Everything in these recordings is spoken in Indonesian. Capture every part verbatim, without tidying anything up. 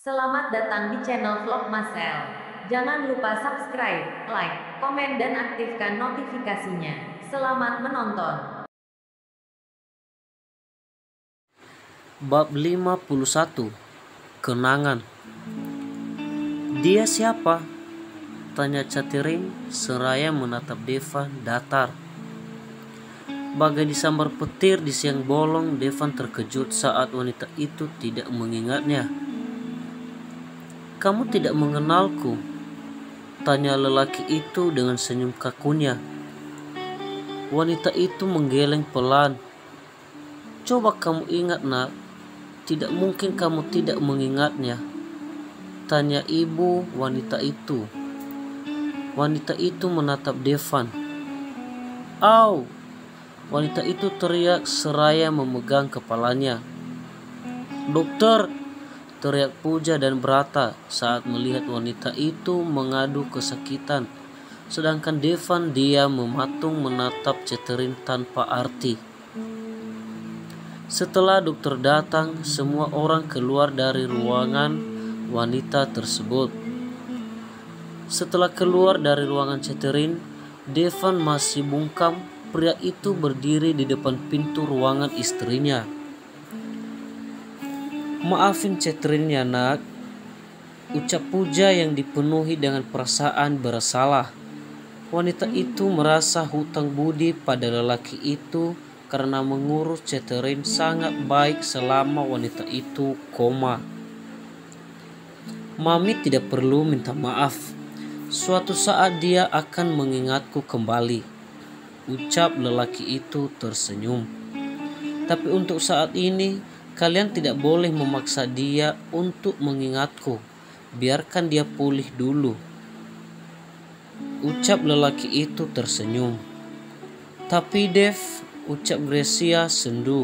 Selamat datang di channel Vlog Masel. Jangan lupa subscribe, like, komen dan aktifkan notifikasinya. Selamat menonton. Bab lima puluh satu. Kenangan. Dia siapa? Tanya Catherine seraya menatap Devan datar. Bagai disambar petir di siang bolong, Devan terkejut saat wanita itu tidak mengingatnya. Kamu tidak mengenalku? Tanya lelaki itu dengan senyum kakunya. Wanita itu menggeleng pelan. Coba kamu ingat, nak. Tidak mungkin kamu tidak mengingatnya. Tanya ibu wanita itu. Wanita itu menatap Devan. Au! Wanita itu teriak seraya memegang kepalanya. Dokter! Teriak Puja dan Brata saat melihat wanita itu mengadu kesakitan. Sedangkan Devan diam mematung menatap Catherine tanpa arti. Setelah dokter datang, semua orang keluar dari ruangan wanita tersebut. Setelah keluar dari ruangan Catherine, Devan masih bungkam. Pria itu berdiri di depan pintu ruangan istrinya. Maafin Catherine ya, nak, ucap Puja yang dipenuhi dengan perasaan bersalah. Wanita itu merasa hutang budi pada lelaki itu karena mengurus Catherine sangat baik selama wanita itu koma. Mami tidak perlu minta maaf. Suatu saat dia akan mengingatku kembali, ucap lelaki itu tersenyum. Tapi untuk saat ini, kalian tidak boleh memaksa dia untuk mengingatku. Biarkan dia pulih dulu, ucap lelaki itu tersenyum. Tapi Dev, ucap Gracia sendu.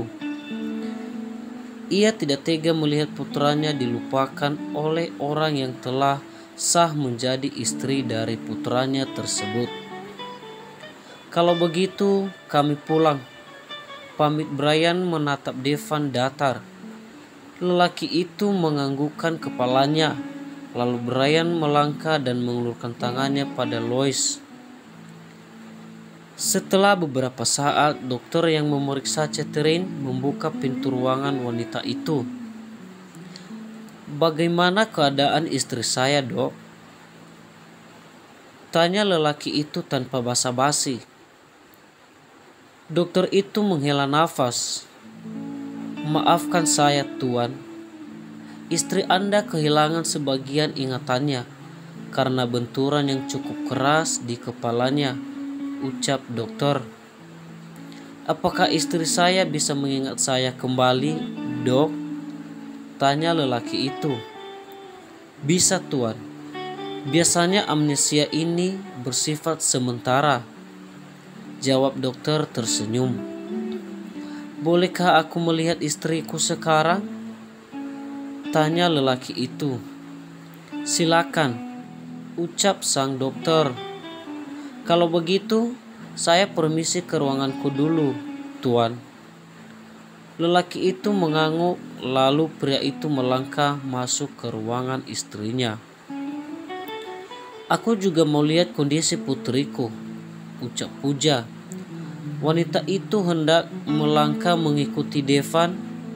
Ia tidak tega melihat putranya dilupakan oleh orang yang telah sah menjadi istri dari putranya tersebut. Kalau begitu, kami pulang. Pamit Brian menatap Devan datar. Lelaki itu menganggukkan kepalanya. Lalu Brian melangkah dan mengulurkan tangannya pada Lois. Setelah beberapa saat, dokter yang memeriksa Catherine membuka pintu ruangan wanita itu. Bagaimana keadaan istri saya, dok? Tanya lelaki itu tanpa basa-basi. Dokter itu menghela nafas. Maafkan saya, Tuan. Istri Anda kehilangan sebagian ingatannya karena benturan yang cukup keras di kepalanya, ucap dokter. Apakah istri saya bisa mengingat saya kembali, dok? Tanya lelaki itu. Bisa, Tuan. Biasanya amnesia ini bersifat sementara, jawab dokter tersenyum. Bolehkah aku melihat istriku sekarang? Tanya lelaki itu. Silakan, ucap sang dokter. Kalau begitu, saya permisi ke ruanganku dulu, Tuan. Lelaki itu mengangguk, lalu pria itu melangkah masuk ke ruangan istrinya. Aku juga mau lihat kondisi putriku, ucap Puja. Wanita itu hendak melangkah mengikuti Devan,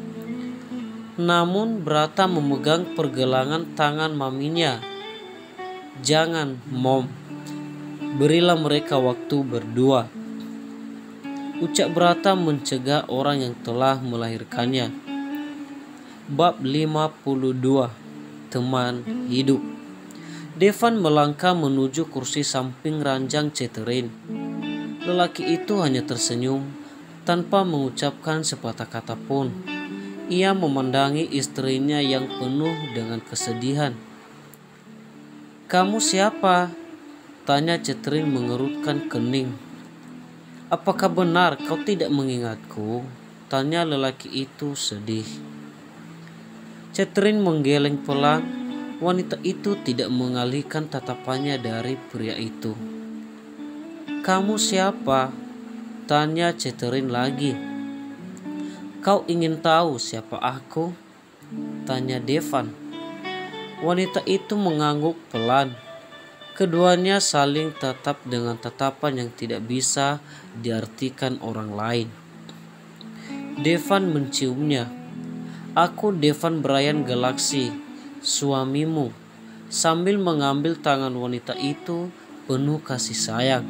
namun Brata memegang pergelangan tangan maminya. Jangan, Mom. Berilah mereka waktu berdua, ucap Brata mencegah orang yang telah melahirkannya. Bab lima puluh dua. Teman hidup. Devan melangkah menuju kursi samping ranjang Catherine. Lelaki itu hanya tersenyum tanpa mengucapkan sepatah kata pun. Ia memandangi istrinya yang penuh dengan kesedihan. Kamu siapa? Tanya Catherine mengerutkan kening. Apakah benar kau tidak mengingatku? Tanya lelaki itu sedih. Catherine menggeleng pelan. Wanita itu tidak mengalihkan tatapannya dari pria itu. Kamu siapa? Tanya Catherine lagi. Kau ingin tahu siapa aku? Tanya Devan. Wanita itu mengangguk pelan. Keduanya saling tatap dengan tatapan yang tidak bisa diartikan orang lain. Devan menciumnya. "Aku Devan Brian Galaxy, suamimu," sambil mengambil tangan wanita itu penuh kasih sayang.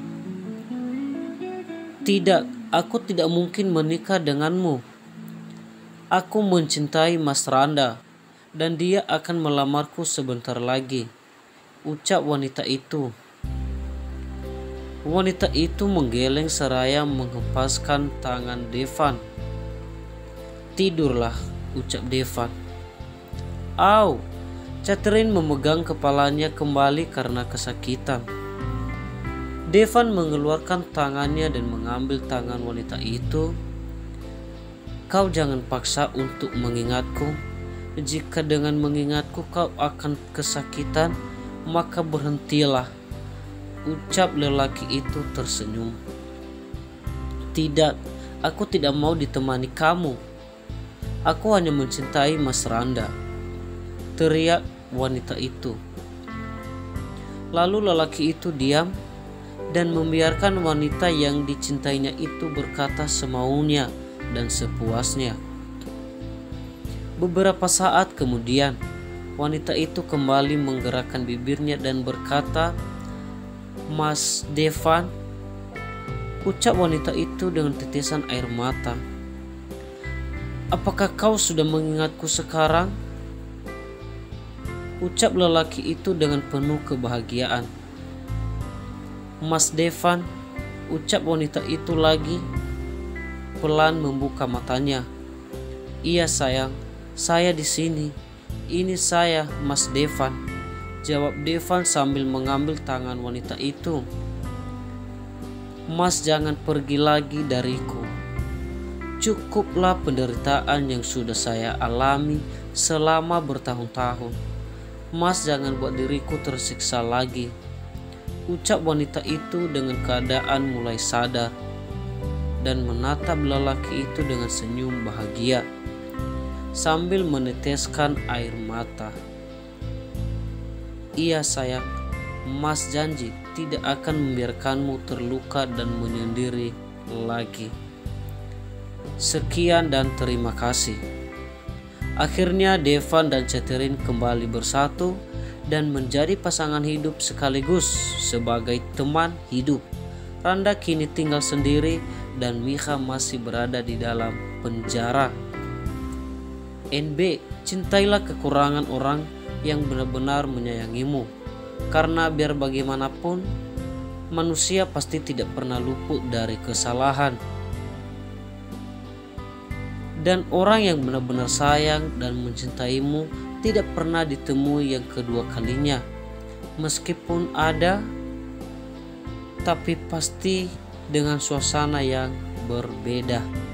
"Tidak, aku tidak mungkin menikah denganmu. Aku mencintai Mas Randa dan dia akan melamarku sebentar lagi," ucap wanita itu. Wanita itu menggeleng seraya menghempaskan tangan Devan. "Tidurlah," ucap Devan. "Au!" Catherine memegang kepalanya kembali karena kesakitan. Devan mengeluarkan tangannya dan mengambil tangan wanita itu. "Kau jangan paksa untuk mengingatku. Jika dengan mengingatku kau akan kesakitan, maka berhentilah," ucap lelaki itu tersenyum. "Tidak, aku tidak mau ditemani kamu. Aku hanya mencintai Mas Randa," teriak wanita itu. Lalu lelaki itu diam dan membiarkan wanita yang dicintainya itu berkata semaunya dan sepuasnya. Beberapa saat kemudian, wanita itu kembali menggerakkan bibirnya dan berkata, "Mas Devan," ucap wanita itu dengan titisan air mata. "Apakah kau sudah mengingatku sekarang?" ucap lelaki itu dengan penuh kebahagiaan. "Mas Devan," ucap wanita itu lagi, pelan membuka matanya. "Iya sayang, saya di sini. Ini saya, Mas Devan," jawab Devan sambil mengambil tangan wanita itu. "Mas, jangan pergi lagi dariku. Cukuplah penderitaan yang sudah saya alami selama bertahun-tahun. Mas, jangan buat diriku tersiksa lagi," ucap wanita itu dengan keadaan mulai sadar dan menatap lelaki itu dengan senyum bahagia sambil meneteskan air mata. "Iya sayang, Mas janji tidak akan membiarkanmu terluka dan menyendiri lagi. Sekian dan terima kasih." Akhirnya Devan dan Catherine kembali bersatu dan menjadi pasangan hidup sekaligus sebagai teman hidup. Randa kini tinggal sendiri dan Micha masih berada di dalam penjara. N B. Cintailah kekurangan orang yang benar-benar menyayangimu, karena biar bagaimanapun manusia pasti tidak pernah luput dari kesalahan. Dan orang yang benar-benar sayang dan mencintaimu tidak pernah ditemui yang kedua kalinya. Meskipun ada, tapi pasti dengan suasana yang berbeda.